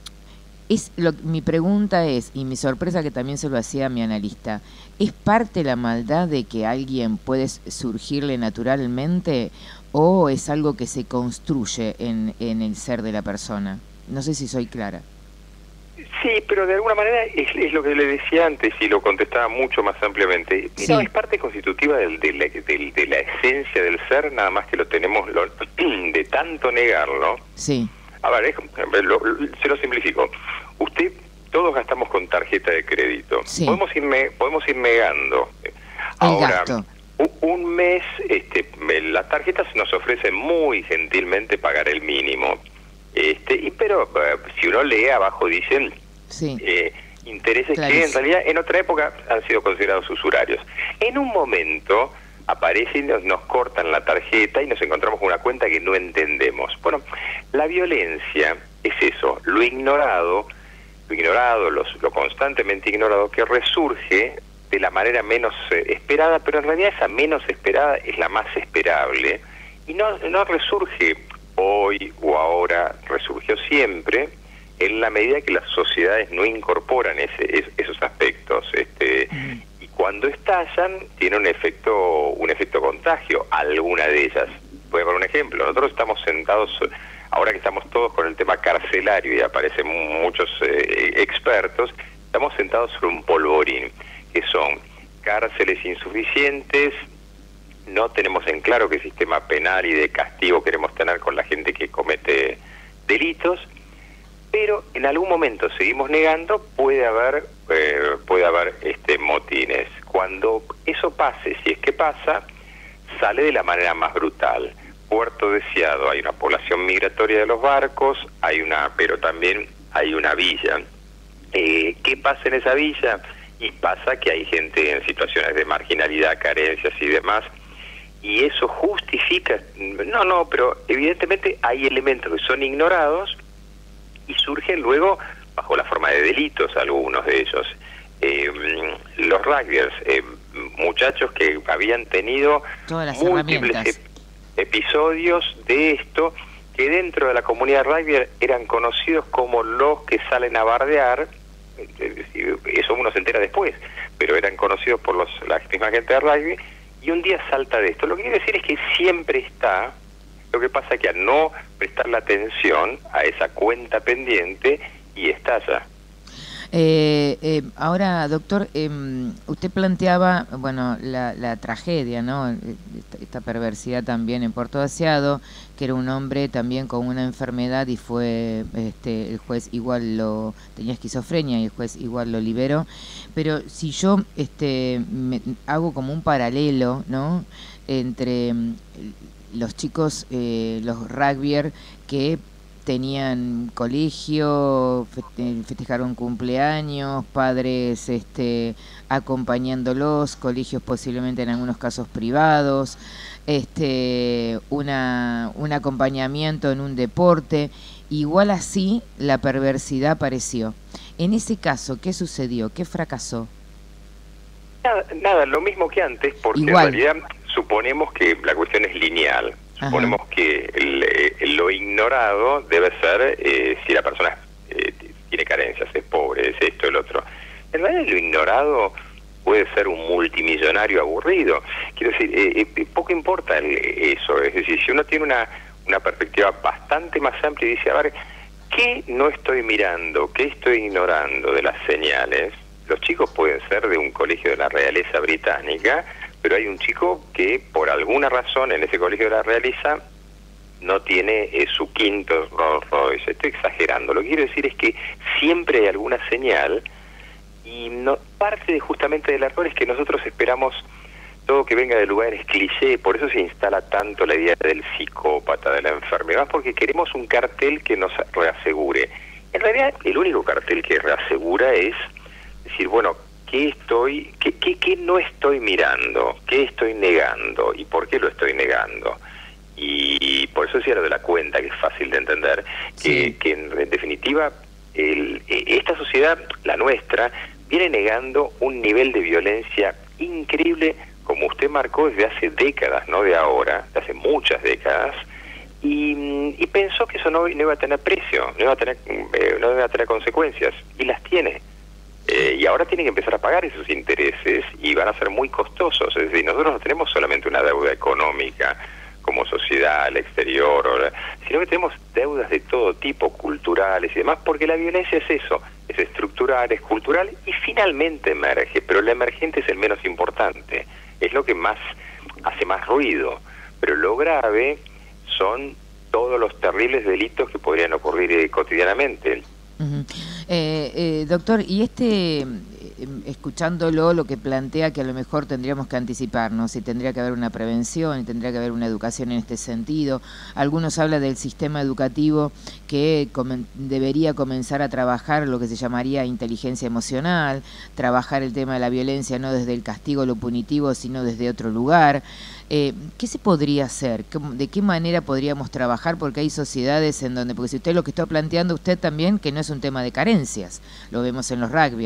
es lo, mi pregunta es, y mi sorpresa que también se lo hacía a mi analista, ¿es parte la maldad de que alguien puede surgirle naturalmente o es algo que se construye en, en el ser de la persona? No sé si soy clara. Sí, pero de alguna manera es, es lo que le decía antes y lo contestaba mucho más ampliamente. Mira, sí. Es parte constitutiva del, de, la, del, de la esencia del ser, nada más que lo tenemos lo, de tanto negarlo. Sí. A ver, es, lo, se lo simplifico. Usted, todos gastamos con tarjeta de crédito. Sí. Podemos ir, me, podemos ir negando. Ahora, el gasto. Un mes, este, las tarjetas nos ofrecen muy gentilmente pagar el mínimo. Este, y pero uh, si uno lee abajo dicen sí. eh, intereses Clarísimo. que en realidad en otra época han sido considerados usurarios. En un momento aparecen, nos, nos cortan la tarjeta y nos encontramos con una cuenta que no entendemos. Bueno, la violencia es eso, lo ignorado, lo ignorado, los, lo constantemente ignorado que resurge de la manera menos eh, esperada, pero en realidad esa menos esperada es la más esperable y no, no resurge hoy o ahora, resurgió siempre en la medida que las sociedades no incorporan ese, es, esos aspectos, este, y cuando estallan tiene un efecto un efecto contagio, alguna de ellas. Voy a poner un ejemplo, nosotros estamos sentados, ahora que estamos todos con el tema carcelario y aparecen muchos eh, expertos, estamos sentados sobre un polvorín, que son cárceles insuficientes, no tenemos en claro qué sistema penal y de castigo queremos tener con la gente que comete delitos, pero en algún momento seguimos negando, puede haber eh, puede haber este motines. Cuando eso pase, si es que pasa, sale de la manera más brutal. Puerto Deseado, hay una población migratoria de los barcos, hay una, pero también hay una villa. Eh, ¿Qué pasa en esa villa? Y pasa que hay gente en situaciones de marginalidad, carencias y demás, y eso justifica, no, no, pero evidentemente hay elementos que son ignorados y surgen luego bajo la forma de delitos algunos de ellos. Eh, los rugbyers, eh, muchachos que habían tenido múltiples ep episodios de esto, que dentro de la comunidad rugbyer eran conocidos como los que salen a bardear. Eso uno se entera después, pero eran conocidos por los, la misma gente de rugby, y un día salta de esto. Lo que quiero decir es que siempre está, lo que pasa que al no prestar la atención a esa cuenta pendiente y estalla. Eh, eh, ahora, doctor, eh, usted planteaba, bueno, la, la tragedia, ¿no? Esta, esta perversidad también en Puerto Deseado, que era un hombre también con una enfermedad y fue, este, el juez igual lo, tenía esquizofrenia y el juez igual lo liberó. Pero si yo, este, me, hago como un paralelo, ¿no? Entre los chicos, eh, los rugbyers que tenían colegio, festejaron cumpleaños, padres este, acompañándolos, colegios posiblemente en algunos casos privados, este, una, un acompañamiento en un deporte. Igual así la perversidad apareció. En ese caso, ¿qué sucedió? ¿Qué fracasó? Nada, nada lo mismo que antes, porque Igual. en realidad suponemos que la cuestión es lineal. Suponemos Ajá. que el, el, lo ignorado debe ser eh, si la persona eh, tiene carencias, es pobre, es esto, el otro. En realidad lo ignorado puede ser un multimillonario aburrido. Quiero decir, eh, eh, poco importa el, eso. Es decir, si uno tiene una, una perspectiva bastante más amplia y dice, a ver, ¿qué no estoy mirando? ¿Qué estoy ignorando de las señales? Los chicos pueden ser de un colegio de la realeza británica, pero hay un chico que por alguna razón en ese colegio de la realeza no tiene eh, su quinto Rolls Royce. Estoy exagerando. Lo que quiero decir es que siempre hay alguna señal, y no, parte de justamente del error es que nosotros esperamos todo que venga de lugares cliché, por eso se instala tanto la idea del psicópata, de la enfermedad, porque queremos un cartel que nos reasegure. En realidad, el único cartel que reasegura es decir, bueno, ¿qué estoy, qué, qué, qué no estoy mirando? ¿Qué estoy negando? ¿Y por qué lo estoy negando? Y por eso decía lo de la cuenta, que es fácil de entender, que, que en, en definitiva, el, esta sociedad, la nuestra, viene negando un nivel de violencia increíble, como usted marcó, desde hace décadas, no de ahora, de hace muchas décadas, y, y pensó que eso no, no iba a tener precio, no iba a tener, eh, no iba a tener consecuencias, y las tiene. Eh, y ahora tienen que empezar a pagar esos intereses y van a ser muy costosos. Es decir, nosotros no tenemos solamente una deuda económica como sociedad al exterior, o la, sino que tenemos deudas de todo tipo, culturales y demás, porque la violencia es eso, es estructural, es cultural y finalmente emerge, pero la emergente es el menos importante, es lo que más hace más ruido, pero lo grave son todos los terribles delitos que podrían ocurrir eh, cotidianamente. Uh-huh. eh, eh, doctor, y este, eh, escuchándolo, lo que plantea que a lo mejor tendríamos que anticiparnos y tendría que haber una prevención y tendría que haber una educación en este sentido. Algunos hablan del sistema educativo que comen, debería comenzar a trabajar lo que se llamaría inteligencia emocional, trabajar el tema de la violencia no desde el castigo, lo punitivo, sino desde otro lugar. Eh, ¿Qué se podría hacer? ¿De qué manera podríamos trabajar? Porque hay sociedades en donde, porque si usted lo que está planteando usted también, que no es un tema de carencias, lo vemos en los rugby,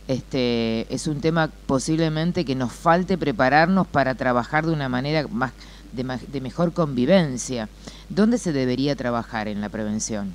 este, es un tema posiblemente que nos falte prepararnos para trabajar de una manera más de, de mejor convivencia. ¿Dónde se debería trabajar en la prevención?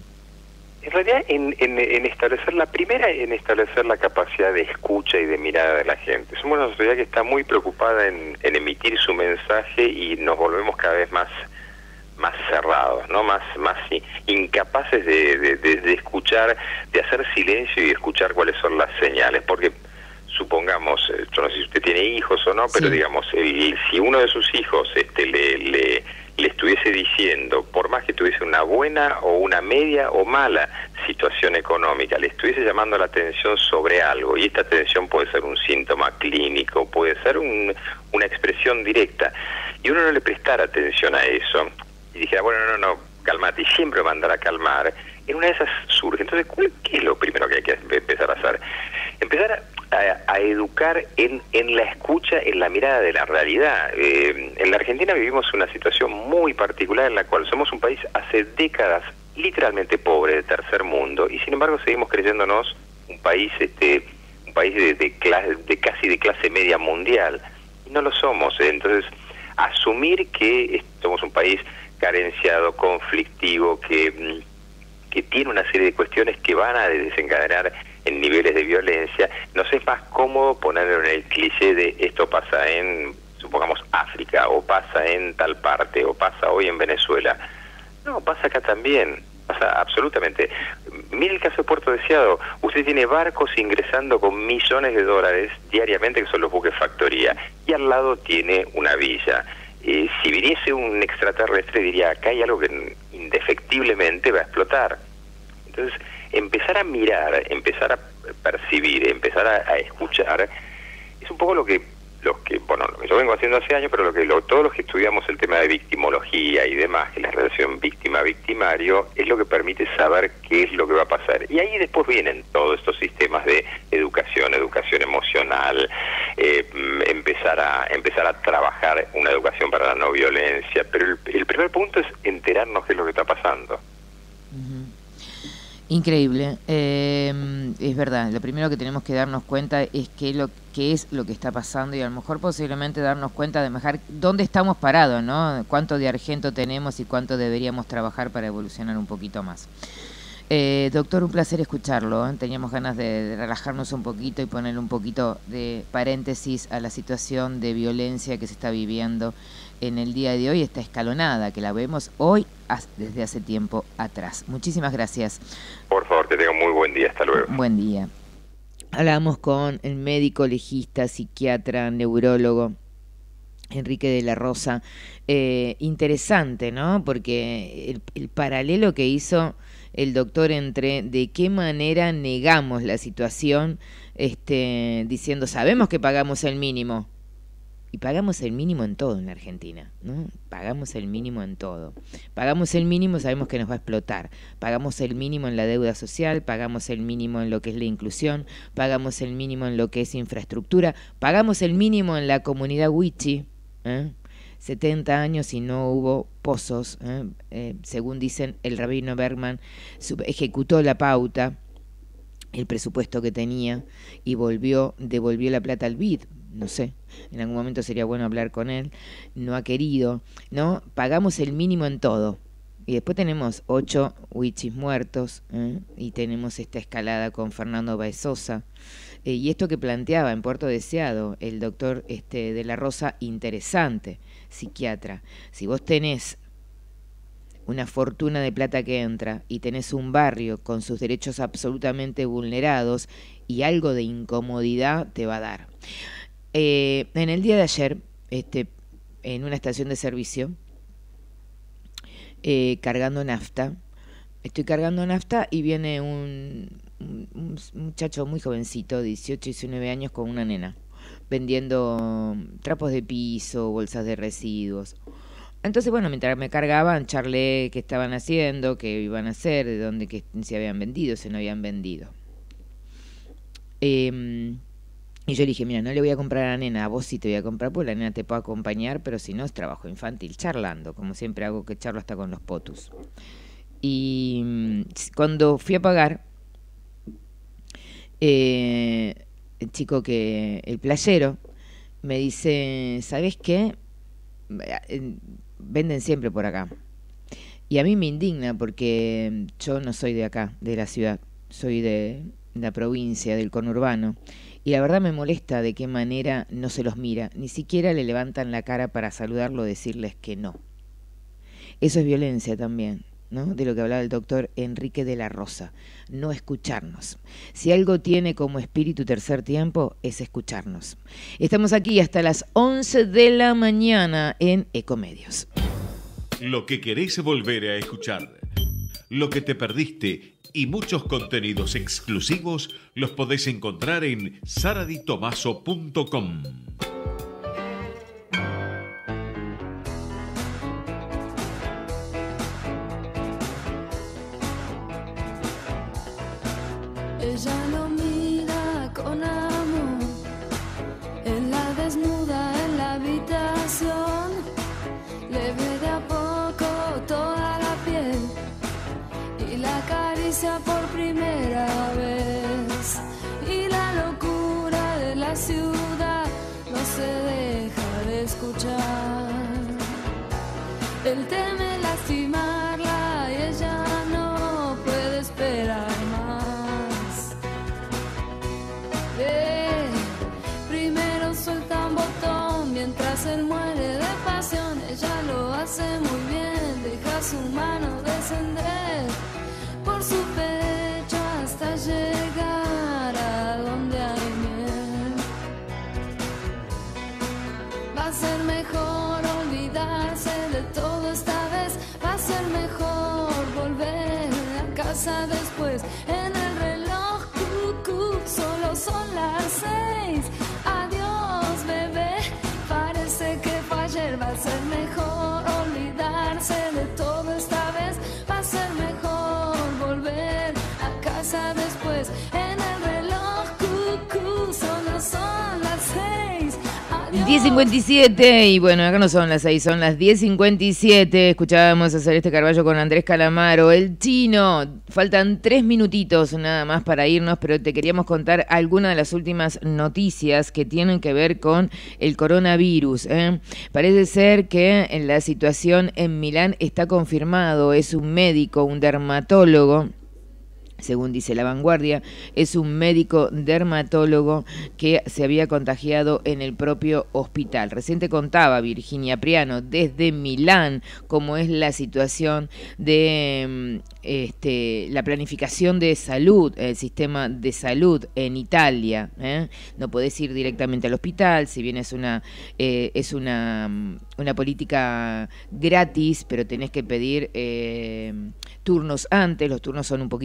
En realidad, en, en, en establecer la primera, en establecer la capacidad de escucha y de mirada de la gente. Somos una sociedad que está muy preocupada en, en emitir su mensaje y nos volvemos cada vez más más cerrados, no más más incapaces de, de, de, de escuchar, de hacer silencio y escuchar cuáles son las señales, porque supongamos, yo no sé si usted tiene hijos o no, pero sí, digamos, el, si uno de sus hijos este le, le le estuviese diciendo, por más que tuviese una buena o una media o mala situación económica, le estuviese llamando la atención sobre algo, y esta atención puede ser un síntoma clínico, puede ser un, una expresión directa, y uno no le prestara atención a eso, y dijera, bueno, no, no, calmate, y siempre mandar a calmar, en una de esas surge. Entonces, ¿qué es lo primero que hay que empezar a hacer? Empezar a, a educar en, en la escucha, en la mirada de la realidad. Eh, en la Argentina vivimos una situación muy particular en la cual somos un país hace décadas literalmente pobre, de tercer mundo, y sin embargo seguimos creyéndonos un país este un país de, de, clase, de casi de clase media mundial, y no lo somos. Eh. Entonces, asumir que somos un país carenciado, conflictivo, que, que tiene una serie de cuestiones que van a desencadenar en niveles de violencia, nos es más cómodo ponerlo en el cliché de esto pasa en, supongamos, África, o pasa en tal parte, o pasa hoy en Venezuela. No, pasa acá también, pasa absolutamente. Mire el caso de Puerto Deseado, usted tiene barcos ingresando con millones de dólares diariamente, que son los buques factoría, y al lado tiene una villa. Eh, si viniese un extraterrestre diría, acá hay algo que indefectiblemente va a explotar. Entonces, empezar a mirar, empezar a percibir, empezar a, a escuchar, es un poco lo que, lo que, bueno, lo que yo vengo haciendo hace años, pero lo que lo, todos los que estudiamos el tema de victimología y demás, que la relación víctima-victimario, es lo que permite saber qué es lo que va a pasar. Y ahí después vienen todos estos sistemas de educación, educación emocional, eh, empezar a empezar a trabajar una educación para la no violencia. Pero el, el primer punto es enterarnos qué es lo que está pasando. Increíble, eh, es verdad, lo primero que tenemos que darnos cuenta es qué lo, qué es lo que está pasando, y a lo mejor posiblemente darnos cuenta de mejorar dónde estamos parados, ¿no? Cuánto de argento tenemos y cuánto deberíamos trabajar para evolucionar un poquito más. Eh, doctor, un placer escucharlo, ¿eh? Teníamos ganas de, de relajarnos un poquito y poner un poquito de paréntesis a la situación de violencia que se está viviendo en el día de hoy, esta escalonada que la vemos hoy desde hace tiempo atrás. Muchísimas gracias. Por favor, que tenga muy buen día. Hasta luego. Buen día. Hablamos con el médico legista, psiquiatra, neurólogo Enrique de la Rosa. Eh, interesante, ¿no? Porque el, el paralelo que hizo el doctor entre de qué manera negamos la situación, este, diciendo, sabemos que pagamos el mínimo, Y pagamos el mínimo en todo en la Argentina, ¿no? Pagamos el mínimo en todo. Pagamos el mínimo, sabemos que nos va a explotar. Pagamos el mínimo en la deuda social, pagamos el mínimo en lo que es la inclusión, pagamos el mínimo en lo que es infraestructura, pagamos el mínimo en la comunidad wichi, ¿eh? setenta años y no hubo pozos, ¿eh? Eh, según dicen, el rabino Bergman ejecutó la pauta, el presupuesto que tenía, y volvió, devolvió la plata al B I D. No sé, en algún momento sería bueno hablar con él, no ha querido, ¿no? Pagamos el mínimo en todo. Y después tenemos ocho wichis muertos, ¿eh? Y tenemos esta escalada con Fernando Baezosa. Eh, y esto que planteaba en Puerto Deseado el doctor este, de la Rosa, interesante, psiquiatra. Si vos tenés una fortuna de plata que entra y tenés un barrio con sus derechos absolutamente vulnerados, y algo de incomodidad te va a dar. Eh, en el día de ayer, este, en una estación de servicio, eh, cargando nafta, estoy cargando nafta y viene un, un, un muchacho muy jovencito, dieciocho, diecinueve años, con una nena, vendiendo trapos de piso, bolsas de residuos. Entonces, bueno, mientras me cargaban, charlé qué estaban haciendo, qué iban a hacer, de dónde que se habían vendido, se no habían vendido. Eh, Y yo le dije, mira, no le voy a comprar a la nena, a vos sí te voy a comprar, porque la nena te puede acompañar, pero si no es trabajo infantil, charlando, como siempre hago, que charlo hasta con los potus. Y mmm, cuando fui a pagar, eh, el chico que, el playero, me dice, ¿sabés qué? Venden siempre por acá. Y a mí me indigna porque yo no soy de acá, de la ciudad, soy de la provincia, del conurbano. Y la verdad me molesta de qué manera no se los mira, ni siquiera le levantan la cara para saludarlo, decirles que no. Eso es violencia también, ¿no? De lo que hablaba el doctor Enrique de la Rosa, no escucharnos. Si algo tiene como espíritu Tercer Tiempo, es escucharnos. Estamos aquí hasta las once de la mañana en Ecomedios. Lo que querés volver a escuchar, lo que te perdiste y muchos contenidos exclusivos los podés encontrar en saraditomaso punto com. Ella lo mira con amor, en la desnuda en la habitación, le ve de a poco toda la piel y la acaricia por primera vez, y la locura de la ciudad no se deja de escuchar. Él teme lastimarla y ella no puede esperar más. Eh, primero suelta un botón mientras él muere de pasión, ella lo hace muy bien, deja su mano descender por su pecho hasta llegar a donde hay miel. Va a ser mejor olvidarse de todo esta vez, va a ser mejor volver a casa después. En el reloj cucú solo son las seis. Adiós bebé, parece que fue ayer. Va a ser mejor olvidarse de todo esta vez, va a ser mejor volver a casa después. En el reloj cucú solo son las seis. diez cincuenta y siete, y bueno, acá no son las seis, son las diez cincuenta y siete. Escuchábamos a Celeste Carballo con Andrés Calamaro, el chino. Faltan tres minutitos nada más para irnos, pero te queríamos contar algunas de las últimas noticias que tienen que ver con el coronavirus, ¿eh? Parece ser que en la situación en Milán está confirmado, es un médico, un dermatólogo, según dice La Vanguardia, es un médico dermatólogo que se había contagiado en el propio hospital. Recién te contaba Virginia Priano desde Milán cómo es la situación de este, la planificación de salud, el sistema de salud en Italia, ¿eh? No podés ir directamente al hospital, si bien es una, eh, es una, una política gratis, pero tenés que pedir eh, turnos antes, los turnos son un poquitito más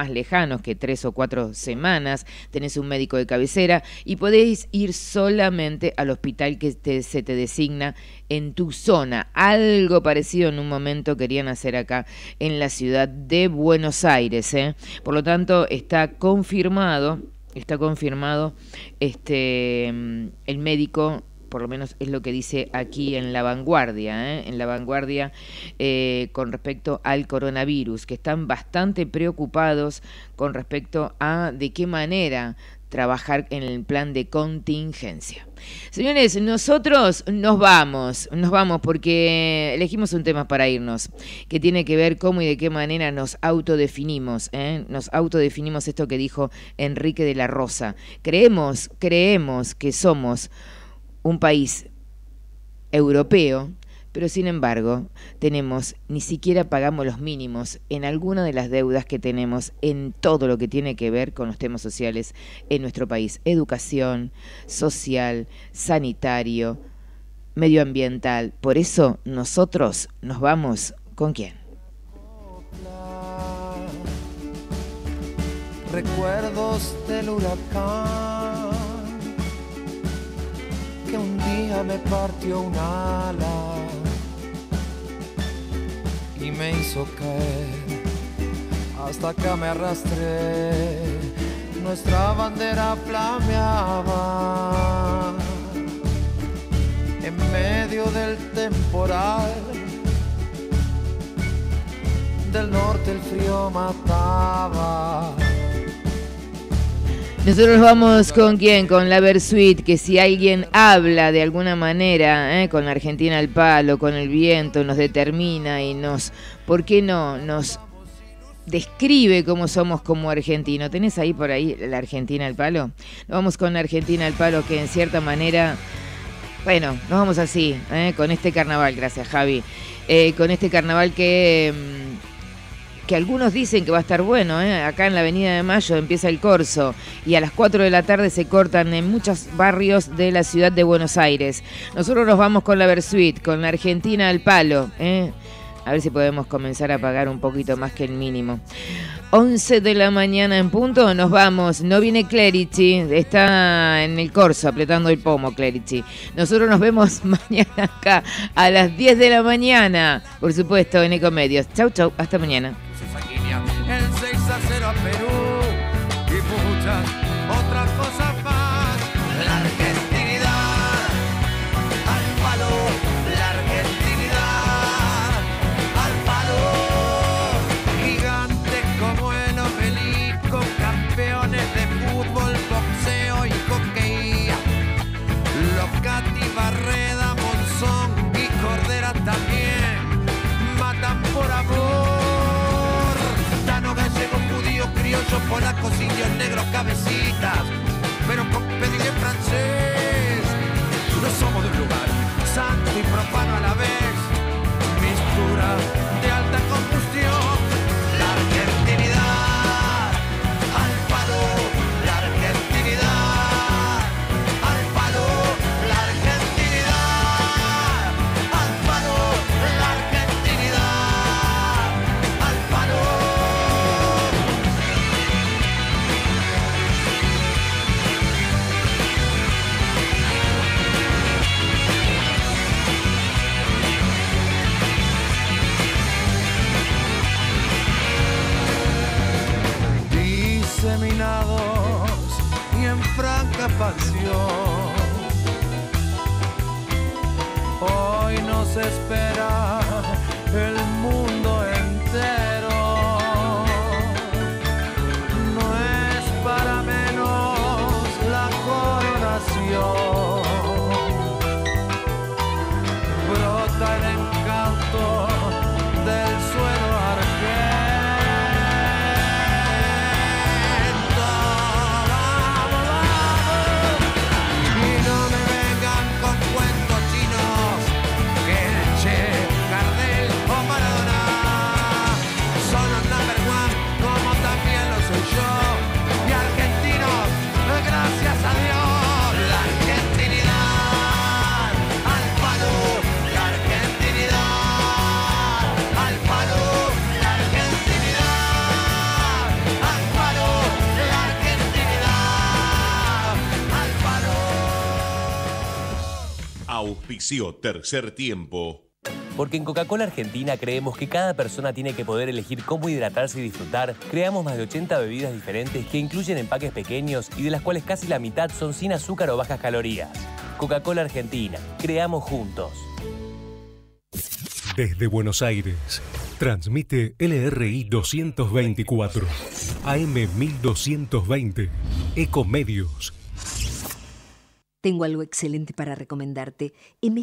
más lejanos que tres o cuatro semanas, tenés un médico de cabecera y podés ir solamente al hospital que te, se te designa en tu zona. Algo parecido en un momento querían hacer acá en la ciudad de Buenos Aires, ¿eh? Por lo tanto, está confirmado, está confirmado este el médico, por lo menos es lo que dice aquí en La Vanguardia, ¿eh? en La Vanguardia eh, con respecto al coronavirus, que están bastante preocupados con respecto a de qué manera trabajar en el plan de contingencia. Señores, nosotros nos vamos, nos vamos porque elegimos un tema para irnos, que tiene que ver cómo y de qué manera nos autodefinimos, ¿eh? Nos autodefinimos, esto que dijo Enrique de la Rosa. Creemos, creemos que somos un país europeo, pero sin embargo tenemos, ni siquiera pagamos los mínimos en alguna de las deudas que tenemos en todo lo que tiene que ver con los temas sociales en nuestro país. Educación, social, sanitario, medioambiental. Por eso nosotros nos vamos ¿con quién? Recuerdos del huracán que un día me partió un ala y me hizo caer, hasta que me arrastré, nuestra bandera flameaba en medio del temporal, del norte el frío mataba. Nosotros vamos con quién, con la Versuit, que si alguien habla de alguna manera, ¿eh? con la Argentina al palo, con el viento, nos determina y nos, ¿por qué no? Nos describe cómo somos como argentinos. ¿Tenés ahí por ahí la Argentina al palo? Nos vamos con la Argentina al palo, que en cierta manera, bueno, nos vamos así, ¿eh? con este carnaval, gracias Javi, eh, con este carnaval que... que algunos dicen que va a estar bueno, ¿eh? Acá en la Avenida de Mayo empieza el corso y a las cuatro de la tarde se cortan en muchos barrios de la ciudad de Buenos Aires. Nosotros nos vamos con la Versuit, con la Argentina al palo, ¿eh? A ver si podemos comenzar a pagar un poquito más que el mínimo. once de la mañana en punto, nos vamos. No viene Clerici, está en el corso apretando el pomo Clerici. Nosotros nos vemos mañana acá a las diez de la mañana, por supuesto, en Ecomedios. Chau, chau, hasta mañana. El seis a cero a Perú y muchas otras cosas más. La argentinidad al palo, la argentinidad al palo. Gigantes como el obelisco, campeones de fútbol, boxeo y hockey. Los Cati, Barreda, Monzón y Cordera también matan por amor. Criollos, polacos, indios, negros, cabecitas, pero con pedigrí francés. No somos de un lugar santo y profano a la vez, mistura de alta combustión. La argentinidad al palo, la argentinidad al palo, la argentinidad al palo, la argentinidad al palo. Diseminados y en franca pasión, hoy nos espera el mundo entero. No es para menos la coronación, brota el encanto del suelo argentino. Che Auspició Tercer Tiempo. Porque en Coca-Cola Argentina creemos que cada persona tiene que poder elegir cómo hidratarse y disfrutar, creamos más de ochenta bebidas diferentes que incluyen empaques pequeños y de las cuales casi la mitad son sin azúcar o bajas calorías. Coca-Cola Argentina, creamos juntos. Desde Buenos Aires, transmite L R I doscientos veinticuatro, A M mil doscientos veinte, Ecomedios. Tengo algo excelente para recomendarte.